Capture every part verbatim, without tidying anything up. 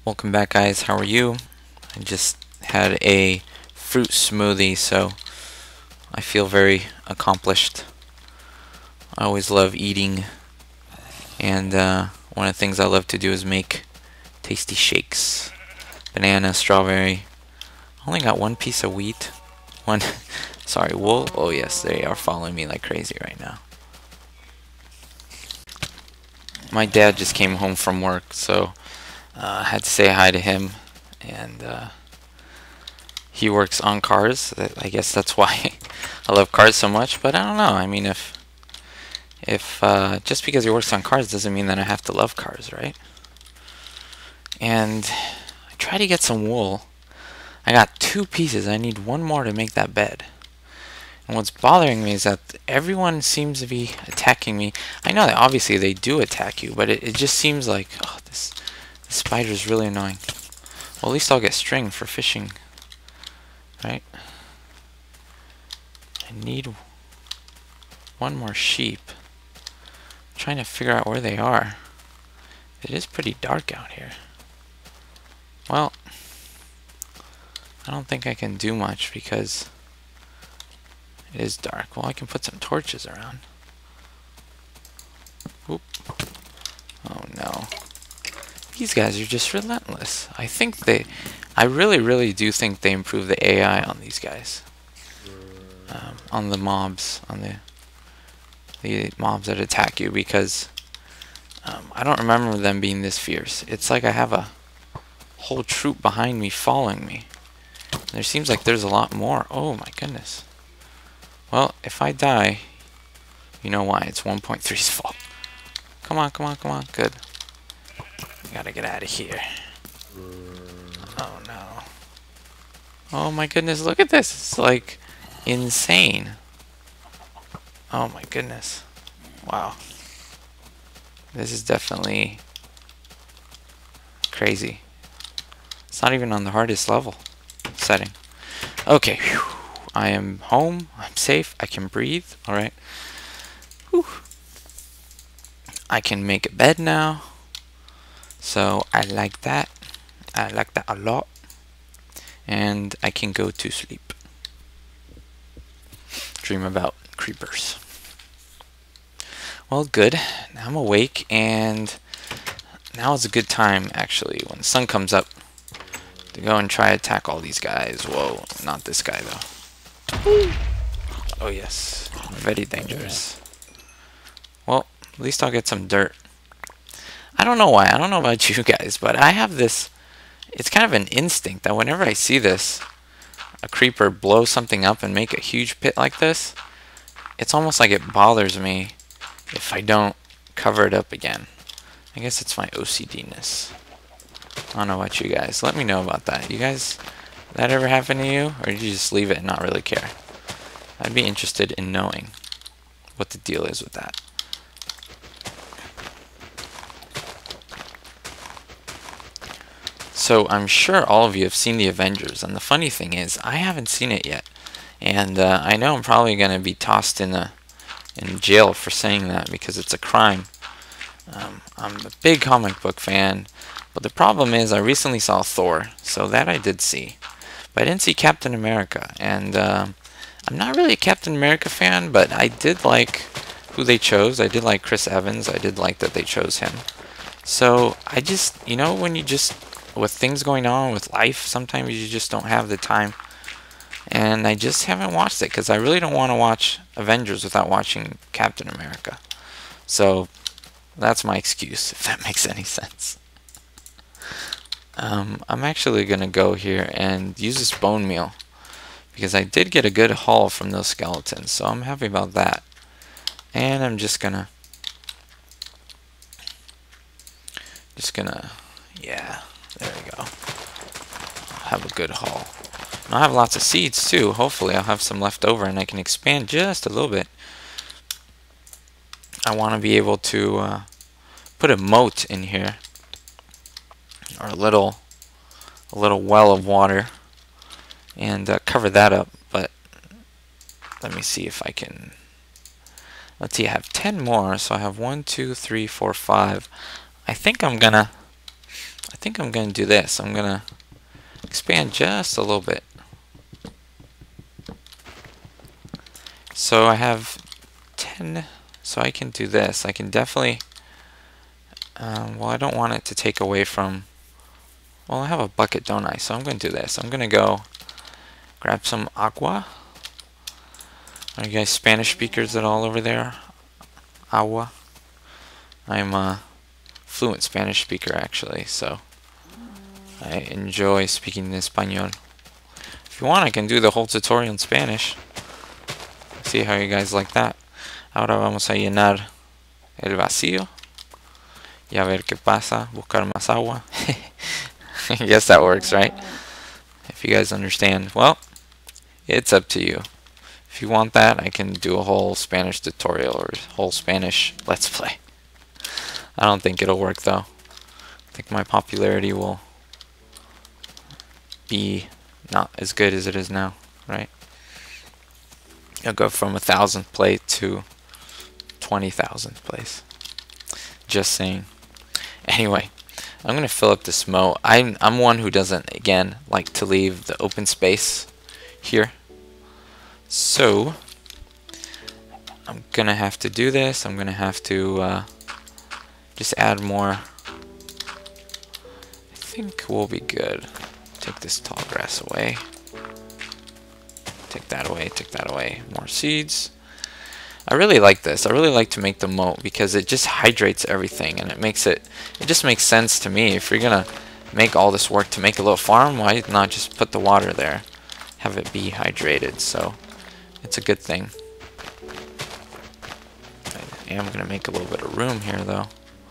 Welcome back, guys. How are you? I just had a fruit smoothie, so I feel very accomplished. I always love eating, and uh, one of the things I love to do is make tasty shakes. Banana, strawberry. I only got one piece of wheat. One, sorry, wool. Oh yes, they are following me like crazy right now. My dad just came home from work, so uh, I had to say hi to him, and uh, he works on cars. I guess that's why I love cars so much. But I don't know. I mean, if if uh, just because he works on cars doesn't mean that I have to love cars, right? And I try to get some wool. I got two pieces. I need one more to make that bed. And what's bothering me is that everyone seems to be attacking me. I know that obviously they do attack you, but it, it just seems like, oh, this, this spider is really annoying. Well, at least I'll get string for fishing, right? I need one more sheep. I'm trying to figure out where they are. It is pretty dark out here. Well, I don't think I can do much because it is dark. Well, I can put some torches around. Oop. Oh no. These guys are just relentless. I think they... I really, really do think they improve the A I on these guys. Um, on the mobs. On the... The mobs that attack you, because... Um, I don't remember them being this fierce. It's like I have a whole troop behind me following me. There seems like there's a lot more. Oh my goodness. Well, if I die, you know why. It's one point three's fault. Come on, come on, come on. Good. I gotta get out of here. Oh no. Oh my goodness, look at this. It's like insane. Oh my goodness. Wow. This is definitely crazy. It's not even on the hardest level setting. Okay. Whew. I am home. I'm safe. I can breathe. Alright. I can make a bed now. So I like that. I like that a lot. And I can go to sleep. Dream about creepers. Well, good. Now I'm awake, and now is a good time, actually, when the sun comes up, to go and try to attack all these guys. Whoa, not this guy, though. Oh yes, very dangerous. Well, at least I'll get some dirt. I don't know why, I don't know about you guys, but I have this, it's kind of an instinct that whenever I see this, a creeper blow something up and make a huge pit like this, it's almost like it bothers me if I don't cover it up again. I guess it's my O C D-ness. I don't know about you guys. Let me know about that. You guys, that ever happen to you? Or did you just leave it and not really care? I'd be interested in knowing what the deal is with that. So I'm sure all of you have seen the Avengers, and the funny thing is I haven't seen it yet. And uh, I know I'm probably going to be tossed in a in jail for saying that because it's a crime. Um, I'm a big comic book fan, but the problem is I recently saw Thor, so that I did see. But I didn't see Captain America, and uh, I'm not really a Captain America fan, but I did like who they chose. I did like Chris Evans. I did like that they chose him. So I just, you know, when you just, with things going on with life, sometimes you just don't have the time. And I just haven't watched it because I really don't want to watch Avengers without watching Captain America. So that's my excuse, if that makes any sense. Um, I'm actually going to go here and use this bone meal because I did get a good haul from those skeletons, so I'm happy about that. And I'm just going to just going to yeah, there we go. I'll have a good haul. And I'll have lots of seeds too. Hopefully I'll have some left over and I can expand just a little bit. I want to be able to uh, put a moat in here, or a little a little well of water, and uh, cover that up. But let me see if I can. Let's see, I have ten more, so I have one, two, three, four, five. I think I'm gonna I think I'm going to do this. I'm going to expand just a little bit. So I have ten, so I can do this. I can definitely, um, well, I don't want it to take away from, well, I have a bucket, don't I? So I'm going to do this. I'm going to go grab some agua. Are you guys Spanish speakers at all over there? Agua. I'm a fluent Spanish speaker, actually, so I enjoy speaking in Español. If you want, I can do the whole tutorial in Spanish. See how you guys like that. Ahora vamos a llenar el vacío y a ver qué pasa. Buscar más agua. I guess that works, right? If you guys understand. Well, it's up to you. If you want that, I can do a whole Spanish tutorial or whole Spanish Let's Play. I don't think it'll work, though. I think my popularity will be not as good as it is now, right? It'll go from a thousandth place to twenty thousandth place. Just saying. Anyway, I'm gonna fill up this moat. I'm I'm one who doesn't, again, like to leave the open space here. So I'm gonna have to do this. I'm gonna have to uh, just add more. I think we'll be good. Take this tall grass away. Take that away, take that away. More seeds. I really like this. I really like to make the moat because it just hydrates everything and it makes it, it just makes sense to me. If you're gonna make all this work to make a little farm, why not just put the water there? Have it be hydrated, so it's a good thing. I am gonna make a little bit of room here though.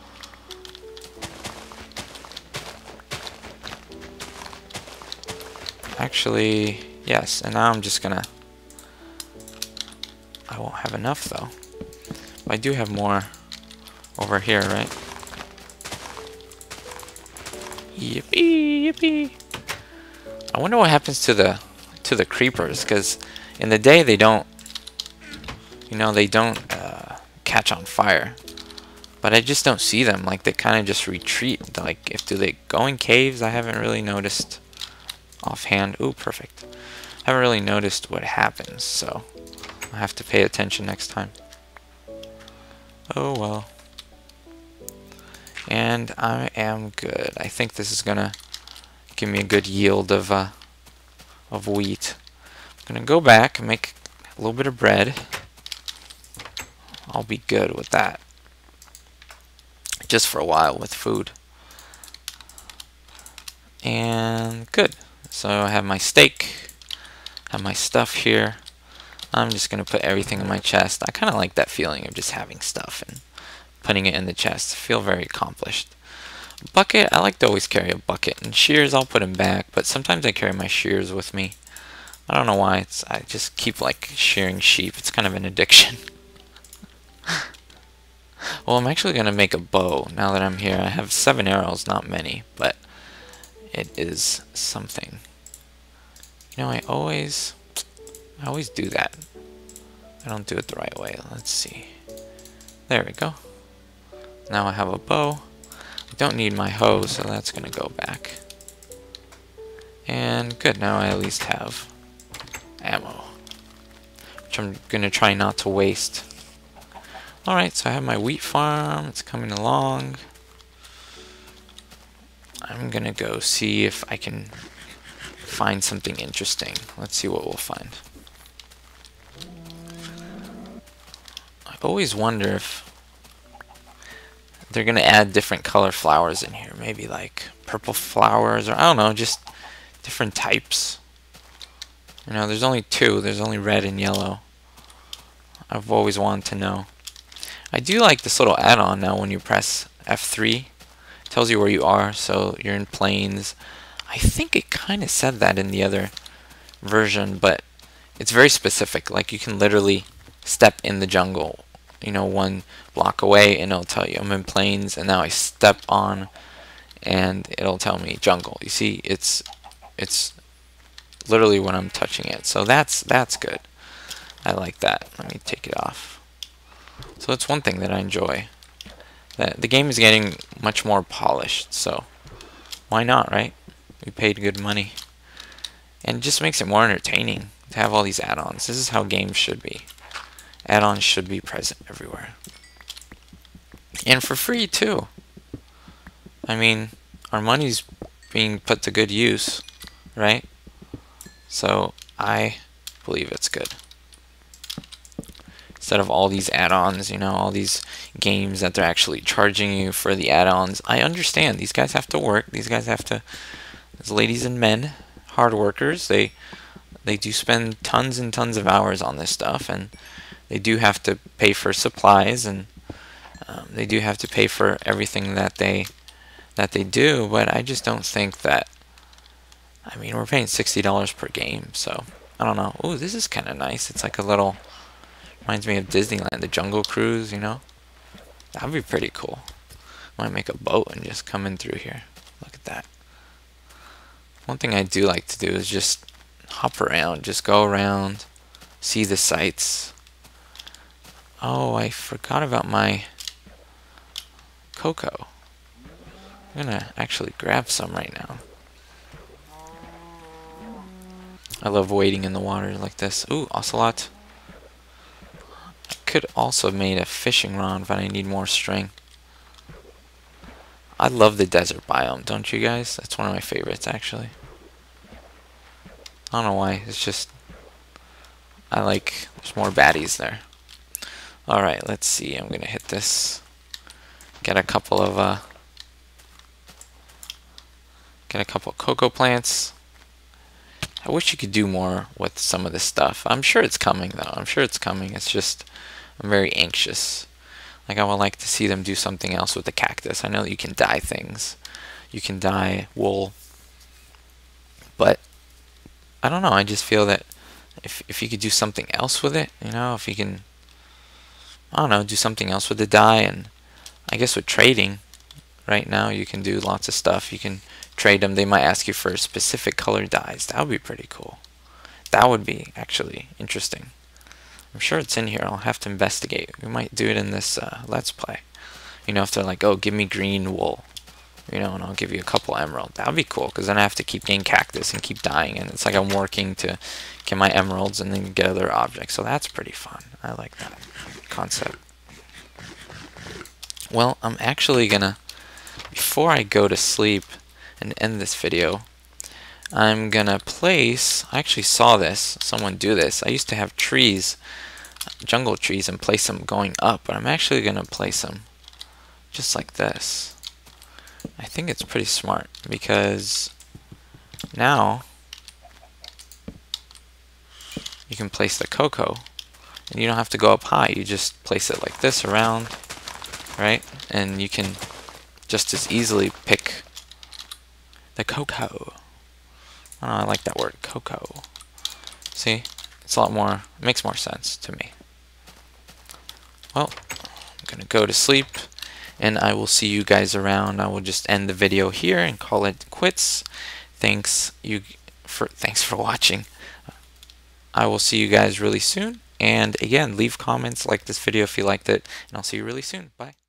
Actually, yes, and now I'm just gonna, I won't have enough though. But I do have more over here, right? Yippee, yippee. I wonder what happens to the to the creepers, because in the day they don't, you know, they don't uh, catch on fire. But I just don't see them. Like, they kind of just retreat. Like, if do they go in caves? I haven't really noticed offhand. Ooh, perfect. I haven't really noticed what happens, so I have to pay attention next time. Oh well. And I am good. I think this is gonna give me a good yield of uh, of wheat. I'm gonna go back and make a little bit of bread. I'll be good with that. Just for a while with food. And good. So I have my steak, have my stuff here. I'm just gonna put everything in my chest. I kind of like that feeling of just having stuff and putting it in the chest. I feel very accomplished. Bucket, I like to always carry a bucket. And shears, I'll put them back, but sometimes I carry my shears with me. I don't know why. It's I just keep like shearing sheep. It's kind of an addiction. Well, I'm actually gonna make a bow now that I'm here. I have seven arrows, not many, but it is something. You know, I always, I always do that. I don't do it the right way. Let's see. There we go. Now I have a bow. I don't need my hoe, so that's gonna go back. And good, now I at least have ammo, which I'm gonna try not to waste. Alright, so I have my wheat farm. It's coming along. I'm gonna go see if I can find something interesting. Let's see what we'll find. I always wonder if they're gonna add different color flowers in here. Maybe like purple flowers, or I don't know, just different types. You know, there's only two. There's only red and yellow. I've always wanted to know. I do like this little add-on now when you press F three. It tells you where you are, so you're in plains. I think it kind of said that in the other version, but it's very specific. Like, you can literally step in the jungle, you know, one block away, and it'll tell you I'm in plains, and now I step on, and it'll tell me jungle. You see, it's it's literally when I'm touching it. So that's that's good. I like that. Let me take it off. So that's one thing that I enjoy. That the game is getting much more polished. So Why not, right? We paid good money. And it just makes it more entertaining to have all these add-ons. This is how games should be. Add-ons should be present everywhere. And for free, too. I mean, our money's being put to good use, right? So, I believe it's good. Instead of all these add-ons, you know, all these games that they're actually charging you for the add-ons. I understand. These guys have to work. These guys have to, as ladies and men, hard workers, they they do spend tons and tons of hours on this stuff, and they do have to pay for supplies, and um, they do have to pay for everything that they that they do. But I just don't think that. I mean, we're paying sixty dollars per game, so I don't know. Oh, this is kind of nice. It's like a little, reminds me of Disneyland, the Jungle Cruise, you know. That'd be pretty cool. Might make a boat and just come in through here. Look at that. One thing I do like to do is just hop around, just go around, see the sights. Oh, I forgot about my cocoa. I'm gonna actually grab some right now. I love wading in the water like this. Ooh, ocelot. I could also have made a fishing rod, but I need more string. I love the desert biome, don't you guys? That's one of my favorites, actually. I don't know why. It's just, I like, there's more baddies there. Alright, let's see. I'm going to hit this. Get a couple of, uh, get a couple of cocoa plants. I wish you could do more with some of this stuff. I'm sure it's coming, though. I'm sure it's coming. It's just, I'm very anxious. Like, I would like to see them do something else with the cactus. I know that you can dye things. You can dye wool. But, I don't know. I just feel that if, if you could do something else with it, you know, if you can, I don't know, do something else with the dye. And I guess with trading, right now, you can do lots of stuff. You can trade them. They might ask you for specific color dyes. That would be pretty cool. That would be actually interesting. I'm sure it's in here. I'll have to investigate. We might do it in this uh, Let's Play. You know, if they're like, oh, give me green wool, you know, and I'll give you a couple emerald. That would be cool, because then I have to keep getting cactus and keep dying, and it's like I'm working to get my emeralds and then get other objects. So that's pretty fun. I like that concept. Well, I'm actually gonna, before I go to sleep and end this video, I'm gonna place, I actually saw this, someone do this. I used to have trees, jungle trees, and place them going up, but I'm actually gonna place them just like this. I think it's pretty smart, because now you can place the cocoa and you don't have to go up high. You just place it like this around, right? And you can just as easily pick the cocoa. Oh, I like that word, cocoa. See? It's a lot more, it makes more sense to me. Well, I'm gonna go to sleep, and I will see you guys around. I will just end the video here and call it quits. Thanks you for thanks for watching. I will see you guys really soon. And again, leave comments, like this video if you liked it, and I'll see you really soon. Bye.